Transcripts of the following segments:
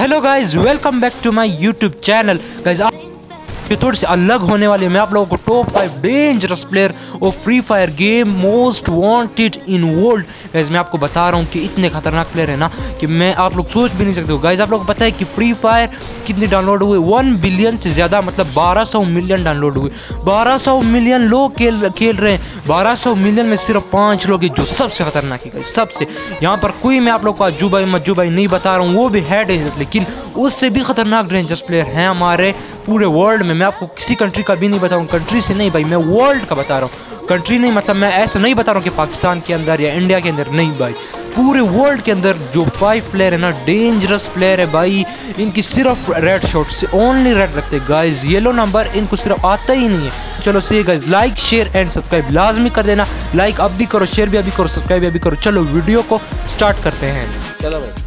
Hello guys, welcome back to my YouTube channel. Guys ये थोड़ी सी अलग होने वाली है। मैं आप लोगों को टॉप 5 डेंजरस प्लेयर और free fire game most wanted in world guys मैं आपको बता रहा हूँ कि इतने खतरनाक प्लेयर है ना कि मैं आप लोग सोच भी नहीं सकते हो। गाइज आप लोगों को पता है कि फ्री फायर कितने डाउनलोड हुए? 1 बिलियन से ज़्यादा, मतलब 1200 मिलियन डाउनलोड हुए। 1200 मिलियन लोग खेल रहे हैं। 1200 मिलियन में सिर्फ 5 लोग हैं जो सबसे खतरनाक है। सबसे यहाँ पर कोई मैं आप लोग को अज्जू भाई मज्जू भाई नहीं बता रहा हूँ, वो भी है डेंजरस, लेकिन उससे भी खतरनाक डेंजरस प्लेयर हैं हमारे पूरे वर्ल्ड में। मैं आपको किसी कंट्री का भी नहीं बताऊँ, कंट्री से नहीं भाई, मैं वर्ल्ड का बता रहा हूँ। कंट्री नहीं, मतलब मैं ऐसा नहीं बता रहा हूँ कि पाकिस्तान के अंदर या इंडिया के अंदर, नहीं भाई, पूरे वर्ल्ड के अंदर जो 5 प्लेयर है ना, डेंजरस प्लेयर है भाई। इनकी सिर्फ रेड शॉट से ओनली रेड रखते हैं गाइज, येलो नंबर इनको सिर्फ आता ही नहीं है। चलो से guys like share and subscribe लाजमी कर देना। लाइक अब भी करो, शेयर भी अभी करो, सब्सक्राइब अभी करो। चलो वीडियो को स्टार्ट करते हैं। चलो भाई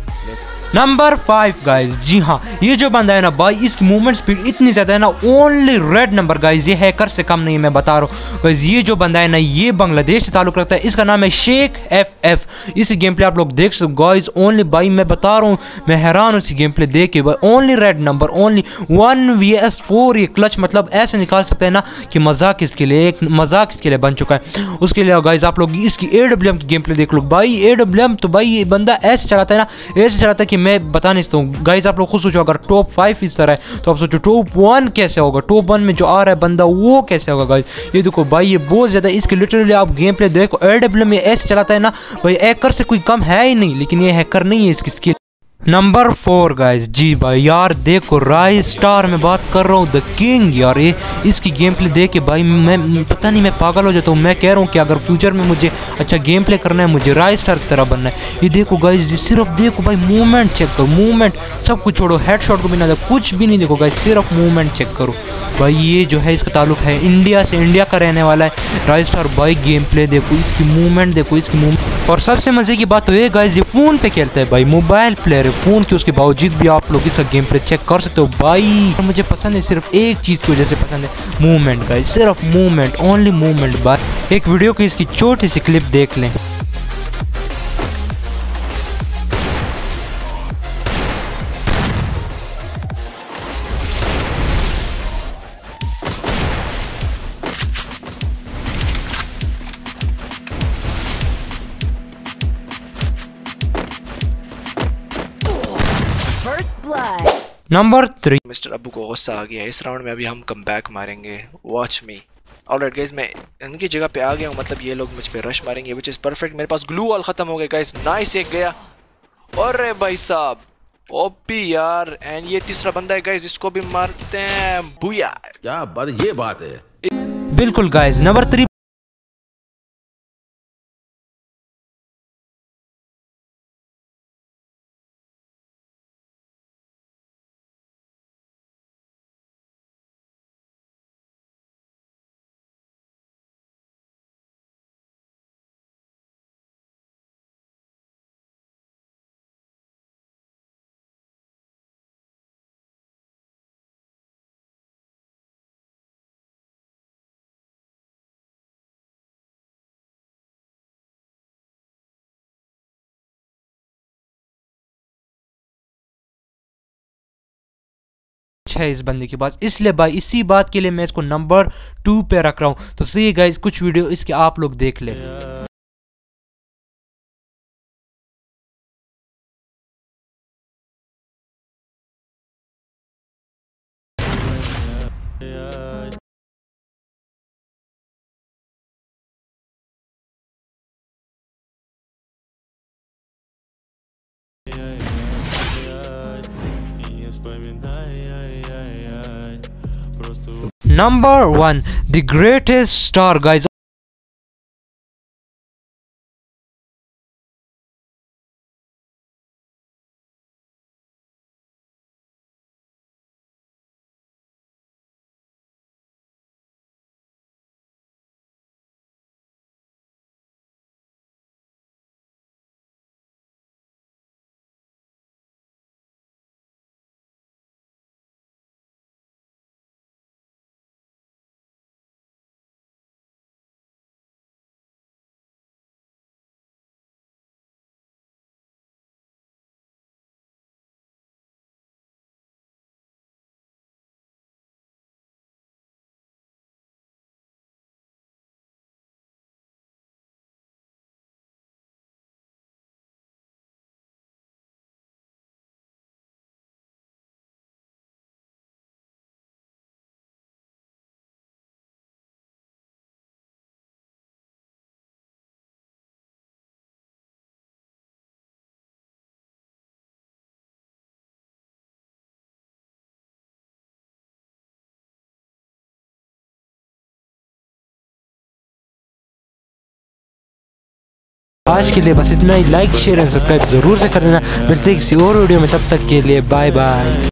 नंबर 5 गाइज, जी हाँ, ये जो बंदा है ना भाई, इसकी मूवमेंट स्पीड इतनी ज़्यादा है ना, ओनली रेड नंबर गाइज, ये हैकर से कम नहीं है, मैं बता रहा हूँ गाइज। ये जो बंदा है ना, ये बांग्लादेश से ताल्लुक रखता है। इसका नाम है शेख FF। इसी गेम प्ले आप लोग देख सकते हो गाइज, ओनली भाई मैं बता रहा हूँ, मैं हैरान हूँ इसी गेम प्ले देख के भाई। Only red number, only 1 vs 4 ये क्लच, मतलब ऐसे निकाल सकते हैं ना कि मजाक इसके लिए, एक मजाक इसके लिए बन चुका है। उसके लिए गाइज आप लोग इसकी AWM की गेम प्ले देख लो भाई। AWM तो भाई ये बंदा ऐसे चलाता है ना, ऐसे चलाता है कि मैं बता नहीं सकता हूँ गाइज। आप लोग खुद सोचो, अगर टॉप 5 इस तरह है तो आप सोचो टॉप 1 कैसे होगा, टॉप 1 में जो आ रहा है बंदा वो कैसे होगा गाइज। ये देखो भाई, ये बहुत ज़्यादा इसके लिटरली आप गेम प्ले देखो, AWM में ऐसे चलाता है ना भाई, हैकर से कोई कम है ही नहीं, लेकिन ये हैकर नहीं है इसकी स्किल। नंबर 4 गाइज, जी भाई यार देखो, राइज स्टार में बात कर रहा हूँ, द किंग यार। ये इसकी गेम प्ले देख के भाई मैं पता नहीं, मैं पागल हो जाता हूँ। मैं कह रहा हूँ कि अगर फ्यूचर में मुझे अच्छा गेम प्ले करना है, मुझे राइज स्टार की तरह बनना है। ये देखो गाइज, सिर्फ देखो भाई, मूवमेंट चेक करो, मूवमेंट सब कुछ छोड़ो, हेडशॉट को भी ना देखो, कुछ भी नहीं देखो गाइज, सिर्फ मूवमेंट चेक करो भाई। ये जो है इसका ताल्लुक है इंडिया से, इंडिया का रहने वाला है राइज स्टार भाई। गेम प्ले देखो, इसकी मूवमेंट देखो, इसकी मूवमेंट। और सबसे मजे की बात तो ये गाइज, ये फोन पे खेलता है भाई, मोबाइल प्लेयर है फोन की, उसके बावजूद भी आप लोग इसका गेम प्ले चेक कर सकते हो भाई। मुझे पसंद है सिर्फ एक चीज़ की वजह से पसंद है, मूवमेंट गाइज, सिर्फ मूवमेंट, ओनली मूवमेंट भाई। एक वीडियो की इसकी छोटी सी क्लिप देख लें। नंबर 3, मिस्टर अबू को गुस्सा आ गया है। इस राउंड में अभी हम कम बैक मारेंगे, वॉच मी। ऑलराइट गाइस, मैं इनकी जगह पे आ गया हूँ, मतलब ये लोग मुझ पे रश मारेंगे, विच इज़ परफेक्ट। मेरे पास ग्लू वॉल खत्म हो गया गाइस, नाइस, एक गया। और भाई साहब ओपी यार। एंड ये तीसरा बंदा है गाइस, इसको भी मारते हैं, भूया। क्या बात, ये बात है। बिल्कुल गाइज। नंबर 3है इस बंदे के पास, इसलिए भाई इसी बात के लिए मैं इसको नंबर 2 पे रख रहा हूँ। तो सही गाइज, कुछ वीडियो इसके आप लोग देख ले। Number 1, the greatest star guys. आज के लिए बस इतना ही। लाइक शेयर एंड सब्सक्राइब जरूर से कर लेना। मिलते हैं किसी और वीडियो में, तब तक के लिए बाय बाय।